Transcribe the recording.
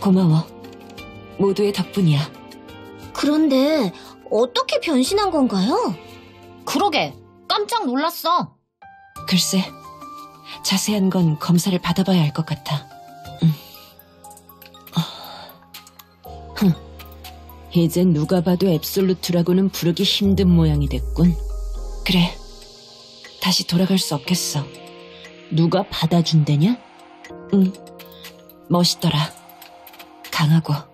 고마워. 모두의 덕분이야. 그런데 어떻게 변신한 건가요? 그러게, 깜짝 놀랐어. 글쎄, 자세한 건 검사를 받아봐야 할 것 같아. 이젠 누가 봐도 앱솔루트라고는 부르기 힘든 모양이 됐군. 그래, 다시 돌아갈 수 없겠어. 누가 받아준대냐? 응, 멋있더라. 강하고